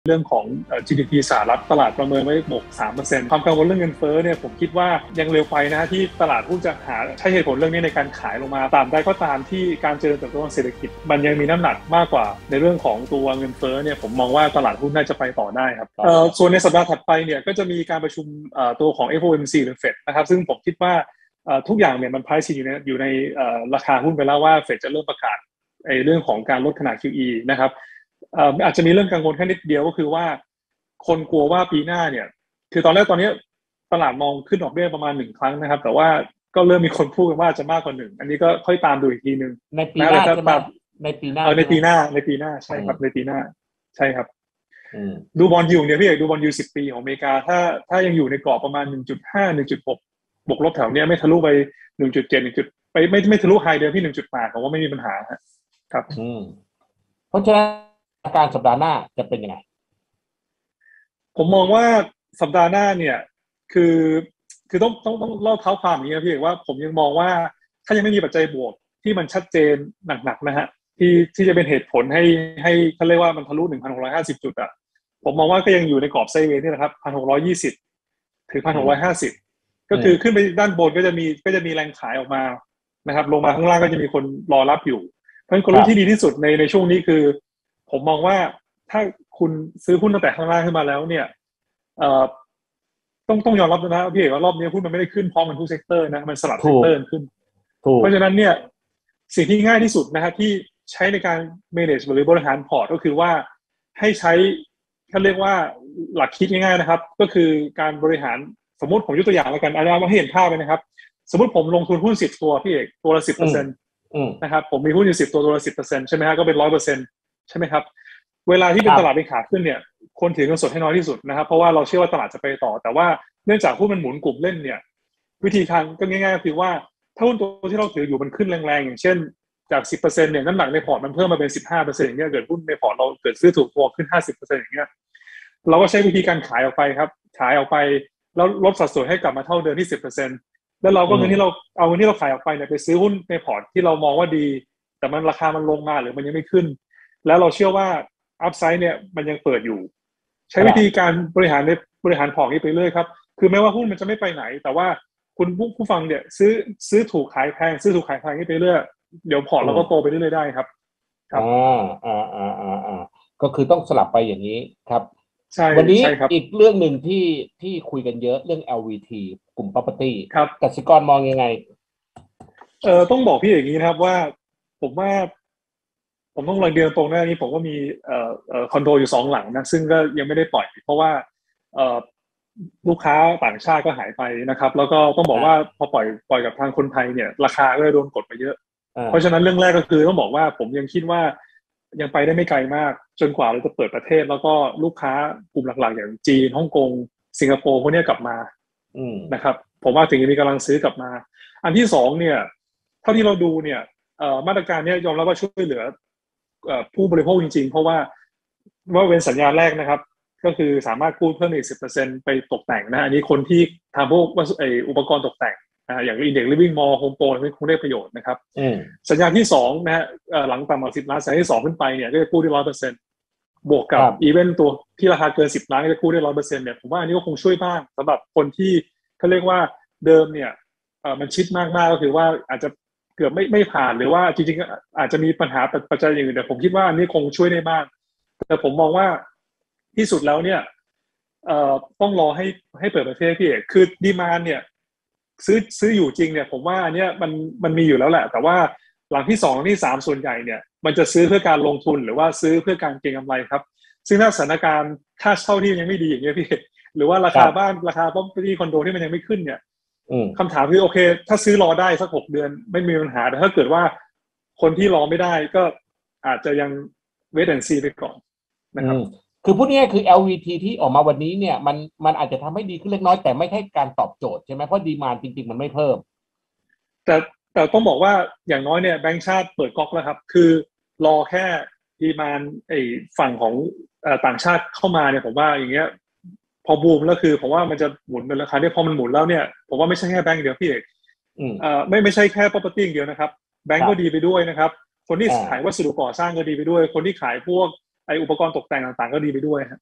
เรื่องของGDP สหรัฐตลาดประเมินไว้บวก 3% ความกังวลเรื่องเงินเฟ้อเนี่ยผมคิดว่ายังเร็วไปนะที่ตลาดหุ้นจะใช้เหตุผลเรื่องนี้ในการขายลงมาตามได้ก็ตามที่การเจริญเติบโตทางเศรษฐกิจมันยังมีน้ำหนักมากกว่าในเรื่องของตัวเงินเฟ้อเนี่ยผมมองว่าตลาดหุ้นน่าจะไปต่อได้ครับส่วนในสัปดาห์ถัดไปเนี่ยก็จะมีการประชุมตัวของ FOMC หรือ Fed นะครับซึ่งผมคิดว่าทุกอย่างเนี่ยมัน price อยู่ในราคาหุ้นไปแล้วว่า Fed จะเริ่มประกาศเรื่องของการลดขนาด QE นะครับอาจจะมีเรื่องกังวลแค่นิดเดียวก็คือว่าคนกลัวว่าปีหน้าเนี่ยคือตอนนี้ตลาดมองขึ้นดอกเบี้ยประมาณ1ครั้งนะครับแต่ว่าก็เริ่มมีคนพูดกันว่าจะมากกว่า1อันนี้ก็ค่อยตามดูอีกทีนึงในปีหน้าใช่ไหมในปีหน้าในปีหน้าใช่ครับในปีหน้าใช่ครับดูบอนด์ยิลด์เนี่ยพี่เอกดูบอนด์ยิลด์10 ปีของอเมริกาถ้ายังอยู่ในกรอบประมาณ 1.5 1.6 บวกลบแถวเนี้ยไม่ทะลุไป 1.7 1.ไปไม่ทะลุไฮเดิมที่ 1.8 ผมว่าไม่มีปัญหาครับเพราะฉะนั้นการสัปดาห์หน้าจะเป็นยังไงผมมองว่าสัปดาห์หน้าเนี่ยคือต้องเล่าเท้าความอย่างนี้นะพี่เอกว่าผมยังมองว่าถ้ายังไม่มีปัจจัยบวกที่มันชัดเจนหนักๆนะฮะที่จะเป็นเหตุผลให้เขาเรียกว่ามันทะลุ 1,650 จุดอ่ะผมมองว่าก็ยังอยู่ในกรอบไซด์เวย์นี่นะครับ 1,620 ถึง 1,650 ก็คือขึ้นไปด้านบนก็จะมีแรงขายออกมานะครับลงมาข้างล่างก็จะมีคนรอรับอยู่เพราะฉะนั้นกลยุทธ์ที่ดีที่สุดในช่วงนี้คือผมมองว่าถ้าคุณซื้อหุ้นตั้งแต่ข้างล่างขึ้นมาแล้วเนี่ยต้องยอมรับนะพี่เอกว่ารอบนี้หุ้นมันไม่ได้ขึ้นพร้อมกันทุกเซกเตอร์นะมันสลับเซกเตอร์ขึ้นเพราะฉะนั้นเนี่ยสิ่งที่ง่ายที่สุดนะครับที่ใช้ในการ manage หรือบริหารพอร์ตก็คือว่าให้ใช้เขาเรียกว่าหลักคิดง่ายๆนะครับก็คือการบริหารสมมติผมยกตัวอย่างแล้วกันเอาให้เห็นภาพไปนะครับสมมติผมลงทุนหุ้น10 ตัวพี่เอกตัวละ 10% นะครับผมมีหุ้นอยู่10 ตัวละ 10% ใช่ไหมครับก็เป็น 100% ใช่ไหมครับเวลาที่เป็นตลาดเป็นขาขึ้นเนี่ยคนถือเงินสดให้น้อยที่สุดนะครับเพราะว่าเราเชื่อว่าตลาดจะไปต่อแต่ว่าเนื่องจากหุ้นมันหมุนกลุ่มเล่นเนี่ยวิธีการก็ง่ายๆก็คือว่าถ้าหุ้นตัวที่เราถืออยู่มันขึ้นแรงๆอย่างเช่นจาก 10% เนี่ยน้ำหนักในพอร์ตมันเพิ่มมาเป็น 15% อย่างเงี้ยเกิดหุ้นในพอร์ตเราเกิดซื้อถูกตัวขึ้น 50% อย่างเงี้ยเราก็ใช้วิธีการขายออกไปครับขายออกไปแล้วลดสัดส่วนให้กลับมาเท่าเดิมที่ 10% แล้วเราก็เงินที่เราเอาเงินที่เราขายออกไปเนี่ยไปซื้อหุ้นในพอร์ตที่เรามองว่าดีแต่มันราคามันลงมาหรือมันยังไม่ขึ้นแล้วเราเชื่อว่าอัพไซด์เนี่ยมันยังเปิดอยู่ใช้วิธีการบริหารพอร์ตนี้ไปเรื่อยครับคือแม้ว่าหุ้นมันจะไม่ไปไหนแต่ว่าคุณผู้ฟังเนี่ยซื้อถูกขายแพงซื้อถูกขายแพงนี้ไปเรื่อยเดี๋ยวพอร์ตเราก็โตไปเรื่อยๆได้ครับก็คือต้องสลับไปอย่างนี้ครับใช่วันนี้อีกเรื่องหนึ่งที่คุยกันเยอะเรื่อง LVT กลุ่ม property ครับกสิกรมองยังไงต้องบอกพี่อย่างนี้นะครับว่าผมต้องเรียนตรงหน้านี้ผมก็มีคอนโดอยู่2 หลังนะซึ่งก็ยังไม่ได้ปล่อยเพราะว่าลูกค้าต่างชาติก็หายไปนะครับแล้วก็ต้องบอกว่าพอปล่อยกับทางคนไทยเนี่ยราคาก็เลยโดนกดไปเยอะเพราะฉะนั้นเรื่องแรกก็คือต้องบอกว่าผมยังคิดว่ายังไปได้ไม่ไกลมากจนกว่าเราจะเปิดประเทศแล้วก็ลูกค้ากลุ่มหลักๆอย่างจีนฮ่องกงสิงคโปร์พวกนี้กลับมานะครับผมว่าถึงจะมีกำลังซื้อกลับมาอันที่2เนี่ยเท่าที่เราดูเนี่ยมาตรการนี้ยอมรับว่าช่วยเหลือผู้บริโภคจริงๆเพราะว่าเป็นสัญญาแรกนะครับก็คือสามารถกู้เพิ่มอีก 10% ไปตกแต่งนะอันนี้คนที่ทำพวกอุปกรณ์ตกแต่งอย่าง Index Living Mall Home Pro นี่คงได้ประโยชน์นะครับสัญญาที่2นะฮะหลังต่ำกว่า10 ล้านสัญญาที่2ขึ้นไปเนี่ยก็จะกู้ได้ 100% บวกกับอีเวนต์ตัวที่ราคาเกิน10 ล้านก็จะกู้ได้ 100% เนี่ยผมว่าอันนี้ก็คงช่วยบ้างสำหรับคนที่เขาเรียกว่าเดิมเนี่ยมันชิดมากๆก็คือว่าอาจจะเกือบไม่ผ่านหรือว่าจริงๆอาจจะมีปัญหาปัจจัยอย่างอื่นแต่ผมคิดว่าอันนี้คงช่วยได้บ้างแต่ผมมองว่าที่สุดแล้วเนี่ยต้องรอให้เปิดประเทศพี่เอกคือดีมานด์เนี่ยซื้ออยู่จริงเนี่ยผมว่าอันเนี้ยมันมีอยู่แล้วแหละแต่ว่าหลังที่2หลังที่3ส่วนใหญ่เนี่ยมันจะซื้อเพื่อการลงทุนหรือว่าซื้อเพื่อการเก็งกำไรครับซึ่งถ้าสถานการณ์ค่าเช่าที่ยังไม่ดีอย่างเงี้ยพี่หรือว่าราคาบ้านราคาpropertyคอนโดที่มันยังไม่ขึ้นเนี่ยคำถามคือโอเคถ้าซื้อรอได้สัก6 เดือนไม่มีปัญหาแต่ถ้าเกิดว่าคนที่รอไม่ได้ก็อาจจะยังwait and see ไปก่อนนะครับคือพูดง่ายๆคือ LVT ที่ออกมาวันนี้เนี่ยมันอาจจะทำให้ดีขึ้นเล็กน้อยแต่ไม่ใช่การตอบโจทย์ใช่ไหมเพราะดีมานด์จริงๆมันไม่เพิ่มแต่ต้องบอกว่าอย่างน้อยเนี่ยแบงก์ชาติเปิดก๊อกแล้วครับคือรอแค่ดีมานด์ฝั่งของต่างชาติเข้ามาเนี่ยผมว่าอย่างเงี้ยพอบูมแล้วคือผมว่ามันจะหมุนเป็นราคาที่พอมันหมุนแล้วเนี่ยผมว่าไม่ใช่แค่แบงก์เดียวพี่เอกไม่ใช่แค่ property อย่างเดียวนะครับแบงก์ก็ดีไปด้วยนะครับคนที่ขายวัสดุก่อสร้างก็ดีไปด้วยคนที่ขายพวกอุปกรณ์ตกแต่งต่างๆก็ดีไปด้วยฮะ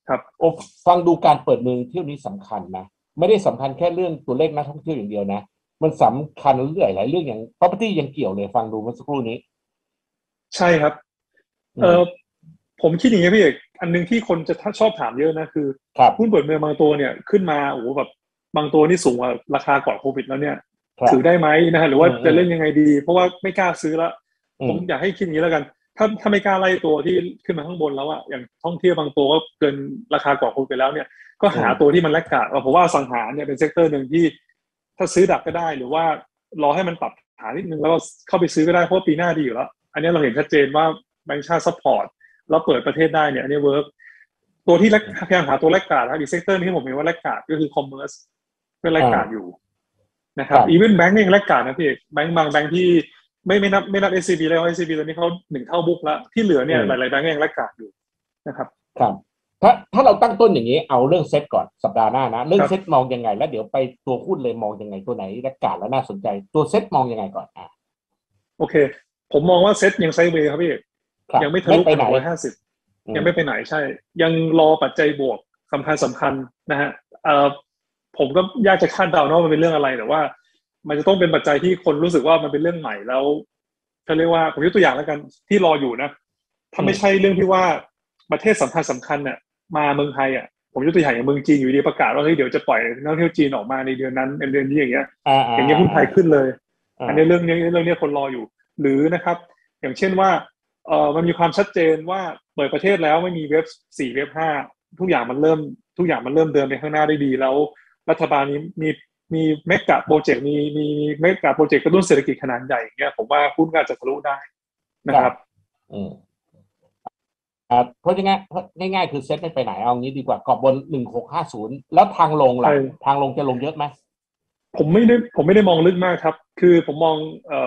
ครับโอ้ฟังดูการเปิดเมืองเที่ยวนี้สำคัญนะไม่ได้สำคัญแค่เรื่องตัวเลขนักท่องเที่ยวอย่างเดียวนะมันสำคัญเรื่องหลายเรื่องอย่าง property ยังเกี่ยวเลยฟังดูเมื่อสักครู่นี้ใช่ครับอืมผมคิดอย่างนี้พี่เอกอันนึงที่คนจะชอบถามเยอะนะคือครับหุ้นเปิดเมืองบางตัวเนี่ยขึ้นมาโอ้โหแบบบางตัวนี่สูงกว่าราคาก่อนโควิดแล้วเนี่ยครับถือได้ไหมนะฮะหรือว่าจะอืมอืมเล่นยังไงดีเพราะว่าไม่กล้าซื้อละผมอยาอืมกให้คิดอย่างนี้แล้วกันถ้าไม่กล้าไล่ตัวที่ขึ้นมาข้างบนแล้วอะอย่างท่องเที่ยวบางตัวก็เกินราคาก่อนโควิดไปแล้วเนี่ยก็หาอืมตัวที่มันแลกขาดผมว่าอสังหาเนี่ยเป็นเซกเตอร์หนึ่งที่ถ้าซื้อดักก็ได้หรือว่ารอให้มันปรับฐานนิดนึงแล้วก็เข้าไปซื้อก็ได้เพราะปีหน้าดีอยู่แล้วอันนี้เราเห็นชัดเจนว่าแบงก์ชาติซัพพอร์ต เราเปิดประเทศได้เนี่ยอันนี้เวิร์กตัวที่พยายามหาตัวแลกการ์ดครับอีกเซกเตอร์ที่ผมเห็นว่าแลกการ์ดก็คือคอมเมอร์สก็แลกการ์ดออ่ายู่นะคครับรับอีเวนต์แบงก์เองแลกการ์ดนะพี่เอกแบงก์บางแบงก์ที่ไม่นับ SCB แล้ว SCB ตอนนี้เขาหนึ่งเท่าบุ๊กแล้วที่เหลือเนี่ยหอืมลายๆแบงก์ยังแลกการ์ดอยู่นะครับครับถ้าเราตั้งต้นอย่างนี้เอาเรื่องเซ็ตก่อนสัปดาห์หน้านะเรื่ครับองเซ็ตมองยังไงแล้วเดี๋ยวไปตัวหุ้นเลยมองยังไงตัวไหนและกาดแล้วน่าสนใจตัวเซ็ตมองยังไงก่อนโอเคผมมองว่าเซ็ตยังไซด์เวย์ครับพี่เอกครับยังไม่ทะไม่ไปไหนลุ1,650ยังไม่ไปไหนใช่ยังรอปัจจัยบวกสำคัญนะฮะเอ่อผมก็ยากจะคาดเดาเนาะมันเป็นเรื่องอะไรแต่ว่ามันจะต้องเป็นปัจจัยที่คนรู้สึกว่ามันเป็นเรื่องใหม่แล้วเขาเรียกว่าผมยกตัวอย่างแล้วกันที่รออยู่นะถ้าอืมไม่ใช่เรื่องที่ว่าประเทศสำคัญเนี่ยมาเมืองไทยอ่ะผมยกตัวอย่างอย่างเมืองจีนอยู่ดีประกาศว่าเฮ้ยเดี๋ยวจะปล่อยนักท่องเที่ยวจีนออกมาในเดือนนั้นเดือนนี้อย่างเงี้ยอ่าอ่าอย่างเงี้ยหุ้นไทอ่ายขึ้นเลยอันนี้อ่าเรื่องนี้คนรออยู่หรือนะครับอย่างเช่นว่ามันมีความชัดเจนว่าเปิดประเทศแล้วไม่มีเว็บ 4เว็บ 5ทุกอย่างมันเริ่มทุกอย่างมันเริ่มเดินไปข้างหน้าได้ดีแล้วรัฐบาลนี้มีเมกะโปรเจกต์มีเมกะโปรเจกต์กระตุ้นเศรษฐกิจขนาดใหญ่อย่างเงี้ยผมว่าหุ้นก็จะทะลุได้ครับนะครับอืมเพราะง่ายๆคือเซ็ตไม่ไปไหนเอางี้ดีกว่ากรอบบน1650แล้วทางลงใช่ล่ะทางลงจะลงเยอะไหมผมไม่ได้มองลึกมากครับคือผมมอง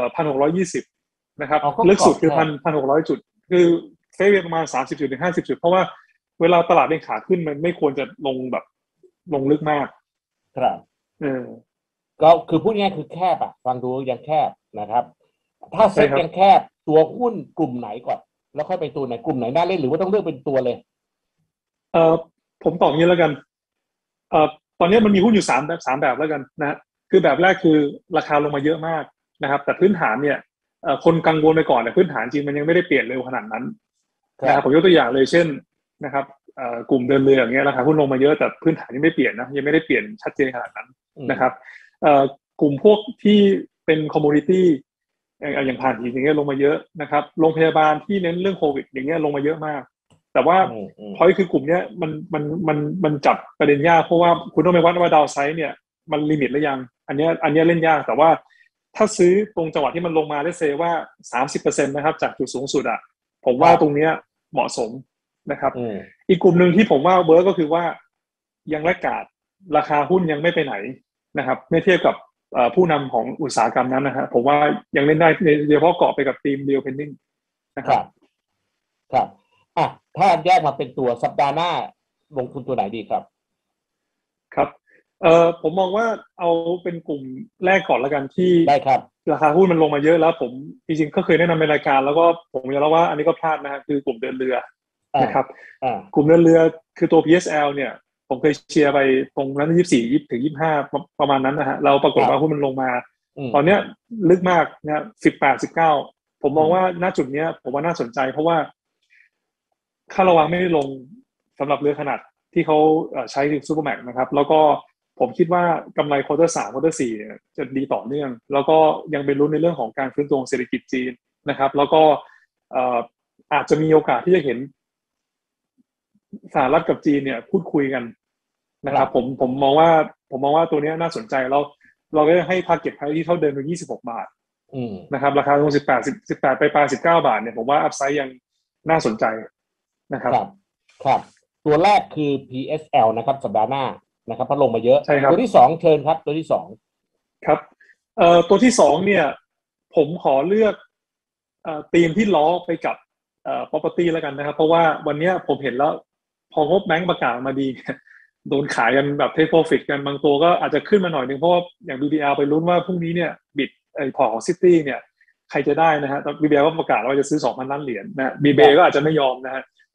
1,620นะครับเอาก็ลึกสุดคือกรอบแคบ 1,600จุดคือเซฟประมาณ30 จุดถึง50 จุดเพราะว่าเวลาตลาดเป็นขาขึ้นมันไม่ควรจะลงแบบลงลึกมากครับเออก็คือพูดง่ายๆคือแคบฟังดูยังแคบนะครับถ้าเซ็ตใช่ครับยังแคบตัวหุ้นกลุ่มไหนก่อนแล้วค่อยไปตัวไหนกลุ่มไหนน่าเล่นหรือว่าต้องเลือกเป็นตัวเลยเอ่อผมตอบอย่างนี้แล้วกันเอ่อตอนนี้มันมีหุ้นอยู่สามแบบแล้วกันนะคือแบบแรกคือราคาลงมาเยอะมากนะครับแต่พื้นฐานเนี่ยคนกังวลไปก่อนแต่พื้นฐานจริงมันยังไม่ได้เปลี่ยนเร็วขนาดนั้นครับนะครับผมยกตัวอย่างเลยเช่นนะครับกลุ่มเดินเรืออย่างเงี้ยราคาหุ้นลงมาเยอะแต่พื้นฐานยังไม่เปลี่ยนนะยังไม่ได้เปลี่ยนชัดเจนขนาดนั้นอืมนะครับกลุ่มพวกที่เป็นคอมมูนิตี้อย่างผ่านหินอย่างเงี้ยลงมาเยอะนะครับโรงพยาบาลที่เน้นเรื่องโควิดอย่างเงี้ยลงมาเยอะมากแต่ว่าอืมอืมพอยคือกลุ่มเนี้ยมันจับประเด็นยากเพราะว่าคุณต้องไปวัดว่าดาวไซด์เนี่ยมันลิมิตหรือยังอันเนี้ยเล่นยากแต่ว่าถ้าซื้อตรงจังหวะที่มันลงมาได้เซว่า30%นะครับจากจุดสูงสุดอ่ะผมครับว่าตรงเนี้ยเหมาะสมนะครับอืมอีกกลุ่มหนึ่งที่ผมว่าเวิร์กก็คือว่ายังแลกขาดราคาหุ้นยังไม่ไปไหนนะครับไม่เทียบกับผู้นำของอุตสาหกรรมนั้นนะฮะผมว่ายังเล่นได้โดยเฉพาะเกาะไปกับทีมเดียวเพนนิ่งนะครับครับครับถ้าแยกมาเป็นตัวสัปดาห์หน้าลงทุนตัวไหนดีครับครับผมมองว่าเอาเป็นกลุ่มแรกก่อนแล้วกันที่ได้ครับราคาหุ้นมันลงมาเยอะแล้วผมจริงๆก็เคยแนะนำในรายการแล้วก็ผมยอมรับว่าอันนี้ก็พลาดนะฮะคือกลุ่มเดินเรืออ่านะครับอ่ากลุ่มเดินเรือคือตัว PSL เนี่ยผมเคยเชียร์ไปตรงนั้น24 20 ถึง 25ประมาณนั้นนะฮะเราปราครับกฏว่าหุ้นมันลงมาอืมตอนเนี้ยลึกมากนะ18 19ผมมอืมองว่าณจุดเนี้ยผมว่าน่าสนใจเพราะว่าค่าระวังไม่ได้ลงสำหรับเรือขนาดที่เขาใช้ซูเปอร์แม็กนะครับแล้วก็ผมคิดว่ากำไรควอเตอร์3ควอเตอร์4จะดีต่อเนื่องแล้วก็ยังเป็นลุ้นในเรื่องของการฟื้นตัวของเศรษฐกิจจีนนะครับแล้วก็เอ่ออาจจะมีโอกาสที่จะเห็นสหรัฐกับจีนเนี่ยพูดคุยกันนะครับผมมองว่าตัวนี้น่าสนใจแล้วเราก็ให้ target price ที่เท่าเดิมคือ26 บาทอืมนะครับราคาลง18ไปปลาย19 บาทเนี่ยผมว่าอัพไซด์ยังน่าสนใจนะครับครับครับตัวแรกคือ PSL นะครับสัปดาห์หน้านะครับเพราะลงมาเยอะใช่ครับตัวที่สองเชิญครับตัวที่สองครับตัวที่สองเนี่ยผมขอเลือกธีมที่ล้อไปกับproperty แล้วกันนะครับเพราะว่าวันนี้ผมเห็นแล้วพองบแบงก์ประกาศมาดี โดนขายกันแบบเทคโปรฟิตกันบางตัวก็อาจจะขึ้นมาหน่อยนึงเพราะว่าอย่าง BBL ไปลุ้นว่าพรุ่งนี้เนี่ยบิดไอ้พอร์ตของซิตี้เนี่ยใครจะได้นะฮะตอน BBL ก็ประกาศว่าจะซื้อ 2,000 ล้านเหรียญนะครั BBA บก็อาจจะไม่ยอมนะฮะแต่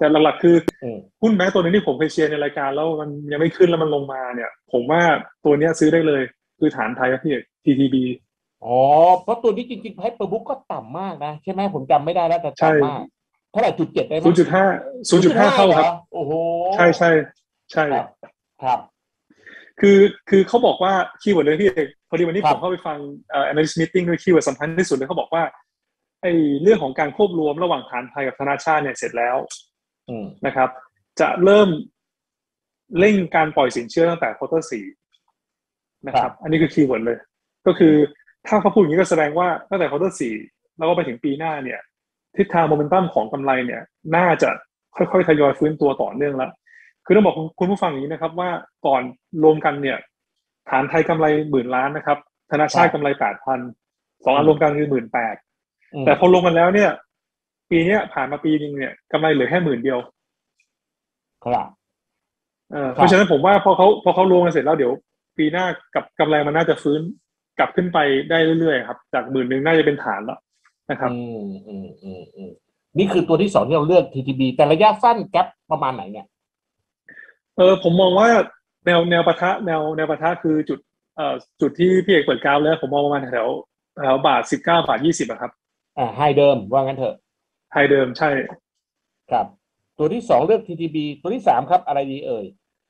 แต่หลักๆคืออืมหุ้นแม้ตัวนึงที่ผมเคยเชียร์ในรายการแล้วมันยังไม่ขึ้นแล้วมันลงมาเนี่ยผมว่าตัวเนี้ยซื้อได้เลยคือฐานไทยครับพี่ TTB อ๋อเพราะตัวนี้จริงๆให้เปอร์บุ๊กก็ต่ำมากนะใช่ไหมผมจำไม่ได้แล้วแต่ใช่ต่ำมากเท่าไหร่จุด 7ได้ไหม 0.50.5 0.5เหรอเท่าครับโอ้โหใช่ใช่ใช่ครับครับคือเขาบอกว่าคีย์เวิร์ดเลยพี่เอกพอดีวันนี้ครับผมเข้าไปฟังanalyst meeting ด้วยคีย์เวิร์ดสำคัญที่สุดเลยเขาบอกว่าไอ้เรื่องของการควบรวมระหว่างฐานไทยกับธนาชาติเนี่ยเสร็จแล้วอืมนะครับจะเริ่มเร่งการปล่อยสินเชื่อตั้งแต่ควอเตอร์สี่นะครับครับอันนี้คือคีย์เวิร์ดเลยก็คือถ้าเขาพูดอย่างนี้ก็แสดงว่าตั้งแต่ควอเตอร์สี่แล้วก็ไปถึงปีหน้าเนี่ยทิศทางโมเมนตัมของกำไรเนี่ยน่าจะค่อยๆทยอยฟื้นตัวต่อเนื่องแล้วคือต้องบอกคุณผู้ฟังอย่างนี้นะครับว่าก่อนรวมกันเนี่ยฐานไทยกำไร10,000,000,000นะครับธนาครับชาติกำไร8,000สองอันรวมกันคือ18,000 อืมแต่พอรวมกันแล้วเนี่ยปีนี้ผ่านมาปีนึงเนี่ยกำไรเหลือแค่10,000 ครับเพราะฉะนั้นครับผมว่าพอเขารวมกันเสร็จแล้วเดี๋ยวปีหน้ากับกำไรมันน่าจะฟื้นกลับขึ้นไปได้เรื่อยๆครับจาก10,000น่าจะเป็นฐานแล้วนะครับนี่คือตัวที่สองที่เราเลือก TTB แต่ระยะสั้นแกปประมาณไหนเนี่ยผมมองว่าแนวปะทะแนวปะทะคือจุดที่พี่เอกเปิดกราฟแล้วผมมองประมาณแถวบาท19 บาท 20อะครับไฮเดิมว่างั้นเถอะไฮเดิมใช่ครับตัวที่สองเลือก TTB ตัวที่สามครับอะไรดีเอ่ย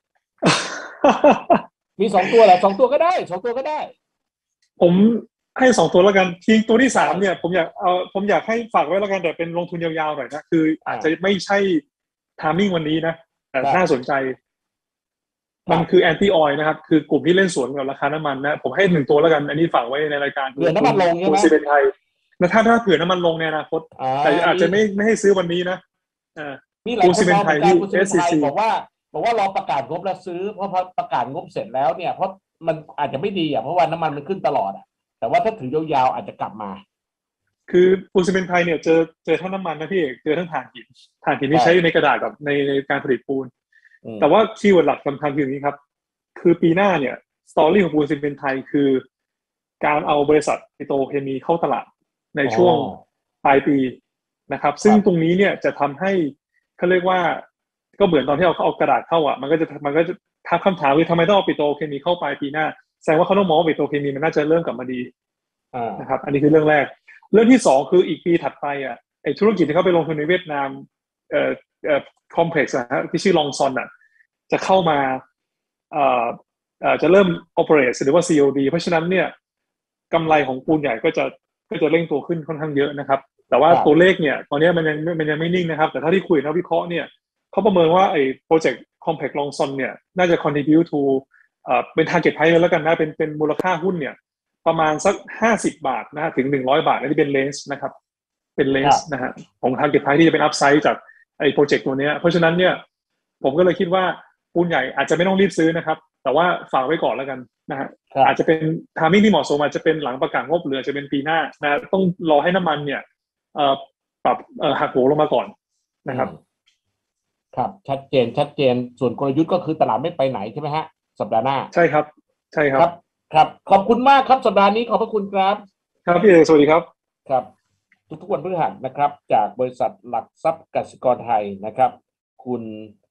มีสองตัวแหละ2 ตัวก็ได้2 ตัวก็ได้ผมให้2 ตัวแล้วกันทีตัวที่สามได้เนี่ยผมอยากให้ฝากไว้แล้วกันแต่เป็นลงทุนยาวๆหน่อยนะคืออาจจะไม่ใช่ทามมิ่งวันนี้นะแต่ครับน่าสนใจมันคือแอนตี้ออยนะครับคือกลุ่มที่เล่นสวนกับราคาน้ำมันนะผมให้1 ตัวแล้วกันอันนี้ฝากไว้ในรายการเผื่อน้ำมันลงใช่คุณไหมซีเมนไทยนะถ้าเผื่อน้ำมันลงในอนาคตแต่อาจมีจะไม่ให้ซื้อวันนี้นะมีหลายปูนซีเมนคนมองเหมือนกันไทยที่คุณซีเมนไทย SCC บอกว่ารอประกาศงบแล้วซื้อเพราะพอประกาศงบเสร็จแล้วเนี่ยเพราะมันอาจจะไม่ดีเพราะว่าน้ำมันมันขึ้นตลอดแต่ว่าถ้าถือยาวๆอาจจะกลับมาคือปูนซีเมนต์ไทยเนี่ยเจอทั้งน้ำมันนะพี่เอกเจอทั้งถ่านหินที่ใช้ใช่ในกระดาษกับในการผลิตปูนแต่อืว่าคีย์เวิร์ดหลักสำคัญคืออย่างนี้ครับคือปีหน้าเนี่ยสตอรี่ของปูนซีเมนต์ไทยคือการเอาบริษัทปิโตรเคมีเข้าตลาดในอ๋อช่วงปลายปีนะครับคซึ่งรับตรงนี้เนี่ยจะทำให้เขาเรียกว่าก็เหมือนตอนที่เอากระดาษเข้าอ่ะมันก็จะทักคำถามคือทำไมต้องเอาปิโตรเคมีเข้าปลายปีหน้าแสดงว่าเขาต้องมองว่าปิโตรเคมีมันน่าจะเริ่มกลับมาดีนะครับอันนี้คือเรื่องแรก เรื่องที่สองคืออีกปีถัดไปไอธุรกิจที่เขาไปลงทุนในเวียดนามเอ่อคอมเพล็กซ์ที่ชื่อลองซอนจะเข้ามาเอ่อจะเริ่ม operate หรือว่า COD เพราะฉะนั้นเนี่ยกำไรของปูนใหญ่ก็จะเร่งตัวขึ้นค่อนข้างเยอะนะครับแต่ว่าครับตัวเลขเนี่ยตอนนี้มันยังไม่นิ่งนะครับแต่ถ้าที่คุยนักวิเคราะห์เนี่ยเขาประเมินว่าไอ้โปรเจกต์คอมเพล็กซ์ลองซอนเนี่ยน่าจะ contribute to เป็น target price แล้วกันนะเป็นมูลค่าหุ้นเนี่ยประมาณสัก50 บาทนะฮะถึง100 บาทนี่เป็นเลนส์นะครับเป็นเลนส์นะฮะของ target price ที่จะเป็นอัพไซด์จากไอ้โปรเจกต์ตัวนี้เพราะฉะนั้นเนี่ยผมก็เลยคิดว่าหุ้นใหญ่อาจจะไม่ต้องรีบซื้อนะครับแต่ว่าฝากไว้ก่อนแล้วกันนะฮะอาจจะเป็นทามมิ่งที่เหมาะสมอาจจะเป็นหลังประกาศงบหรืออาจจะเป็นปีหน้านะต้องรอให้น้ำมันเนี่ยปรับหักโหลงมาก่อนนะครับครับชัดเจนส่วนกลยุทธ์ก็คือตลาดไม่ไปไหนใช่ไหมฮะสัปดาห์หน้าใช่ครับใช่ครัครับครับขอบคุณมากครับสัปดาห์นี้ขอบพระคุณครับครับพี่เอกสวัสดีครับครับทุกวันพฤหัสนะครับจากบริษัทหลักทรัพย์กสิกรไทยนะครับคุณ